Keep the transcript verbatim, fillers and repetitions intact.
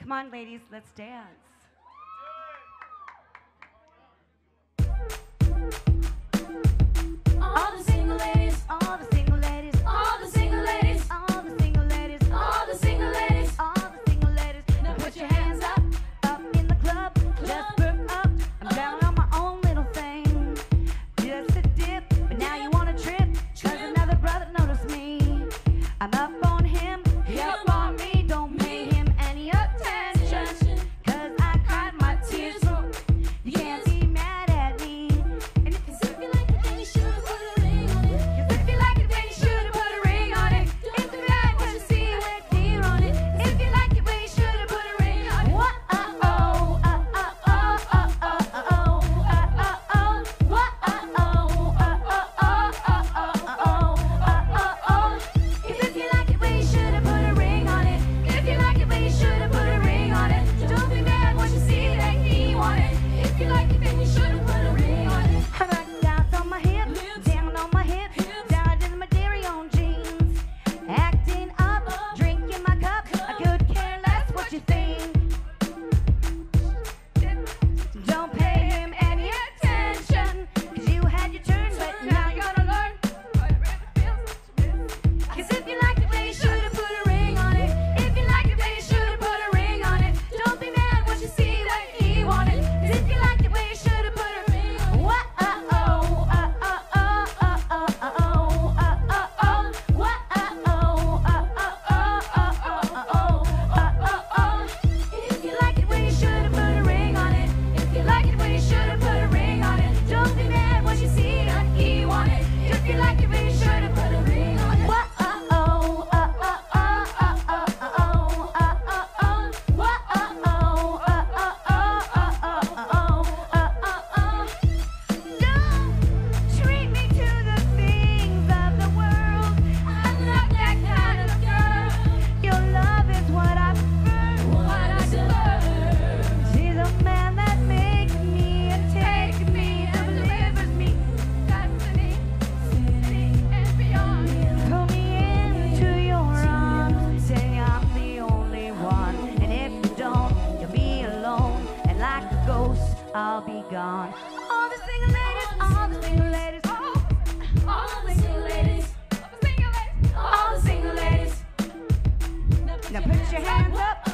Come on, ladies, let's dance. All the single ladies, All the single ladies, all the single ladies, all the single ladies, all the single ladies. all the single ladies. Now put your hands up. Up in the club, just perk up. I'm down on my own little thing. Just a dip, but now you wanna trip. Cause another brother noticed me. I'm up on him, he up on me. Don't pay him any attention. Cause I cried my tears. You can't be mad at me. And if If you like it, then you should put a ring on it. If you like it, then you should have put a ring on it. If you like what you see with fear on it. If you like it, well, you should have put a ring on it. What? Uh oh, uh uh oh, uh uh oh, uh uh oh. What? Uh oh, uh uh oh, uh uh oh, uh uh oh. 'Cause if you like it, well, you should have put a ring on it. If you like it, well, you should have put a ring on it. Don't be mad when you see that he wanted. If you like it, then you should have put a ring on it. I got down on my hip, down on my hip, down in my dairy on jeans. Acting up, drinking my cup. I could care less what you think. Don't pay him any attention. Cause you had your turn, but now you're gonna learn. Cause if you like it, then you should have put a ring on it. If you like it, then you should have put a ring on it. Don't be mad when you see what he wanted. Cause if you like it, then you should have put a ring on it. What? Uh oh, uh uh oh, uh uh oh, uh uh oh. What? Uh oh, uh uh oh, uh uh oh, uh uh oh. If you like it, well, you should have put a ring on it. If you like it, well, you should have put a ring on it. Don't be mad when you see what he wanted. If you like it, well, you should have put a ring on it. What? Uh oh, uh uh oh, uh uh oh, uh uh oh. What? Uh oh, uh uh oh, uh uh oh, uh uh oh. Don't treat me to the things of the world. I'm not that kind of girl. Your love is what I prefer, what I deserve. She's a man that makes me and takes me and delivers me. Destiny, city and beyond. Pull me into your arms, say I'm the only one. And if you don't, you'll be alone. And like a ghost, I'll be gone. All the single ladies, all the single ladies, oh, All the single ladies, all the single ladies, all the single ladies. now put your hands up.